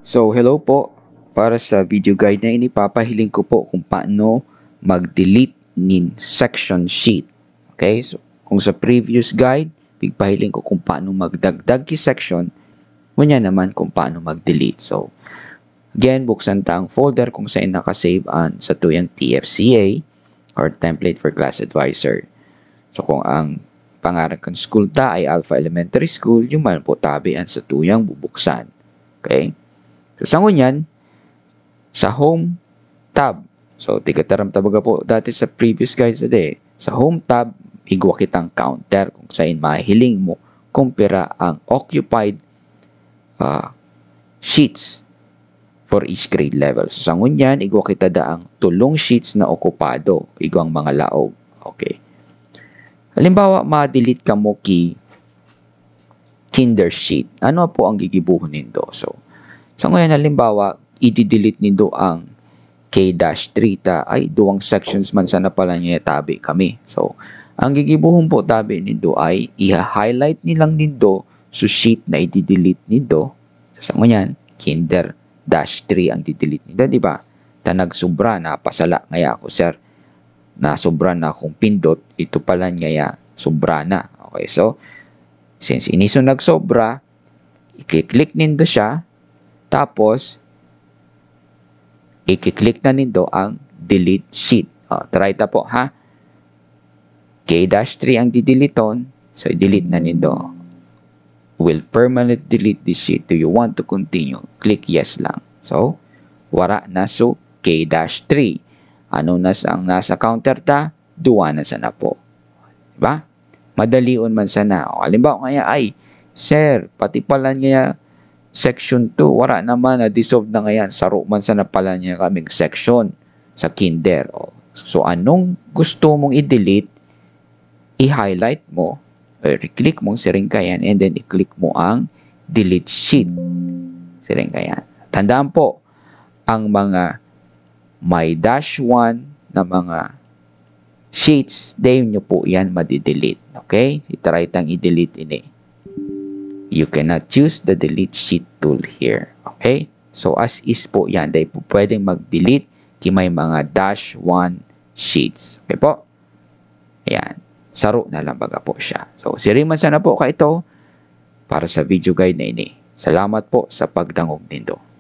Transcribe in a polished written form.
So, hello po. Para sa video guide na ini, papahiling ko po kung paano mag-delete nin section sheet. Okay? So, kung sa previous guide, pigpahiling ko kung paano magdagdag ki section, kunya naman kung paano mag-delete. So, again, buksan ta ang folder kung saan nakasave an sa tuyang TFCA or Template for Class Advisor. So, kung ang pangalan kan school ta ay Alpha Elementary School, yung man po tabian sa tuyang bubuksan. Okay? So, sa ngunyan, sa Home tab. So, tigataram tabaga po dati sa previous guides na sa Home tab, higwa kitang counter kung saan mahiling mo kumpira ang occupied sheets for each grade level. So, sa ngunyan, igwa kita daang tulong sheets na okupado. Igwang mga laog. Okay. Halimbawa, ma-delete ka mo ki kinder sheet. Ano po ang gigibuhon nindo? So ngayon, halimbawa, i-delete nindo ang K-3 ta ay duwang sections man sana pala niya tabi kami. So, ang gigibuhon po tabi nindo ay i-highlight nilang nindo sa sheet na i-delete nindo. So, ngayon, Kinder-3 ang i-delete nindo, di ba? Tanag sobra na pasala ngaya ako, sir. Na sobra na akong pindot, ito pala ngaya sobra na. Okay, so, since iniso nagsobra, i-click nindo siya. Tapos, i-click na nindo ang delete sheet. Try ta po, ha? K-3 ang dideleton. So, i-delete na nindo. Will permanently delete this sheet. Do you want to continue? Click yes lang. So, wara na so K-3. Ano na ang nasa counter ta? Duwa na sana po. Diba? Madalion man sana. Halimbawa nga ay, sir, pati pala niya Section 2, wala naman na-dissolve na ngayon. Saro man sana pala niya kaming section sa kinder. So, anong gusto mong i-delete, i-highlight mo, or i-click mong siringkayan, and then i-click mo ang delete sheet. Siringkayan. Tandaan po, ang mga may -1 na mga sheets, din nyo po yan madi-delete. Okay? I-try tang i-delete ini. You cannot use the delete sheet tool here. Okay? So, as is po yan. Dahil po pwedeng mag-delete kung may mga -1 sheets. Okay po? Ayan. Saro na lang baga po siya. So, siriman sana po ka ito para sa video guide na ini. Salamat po sa pagdangog nindo.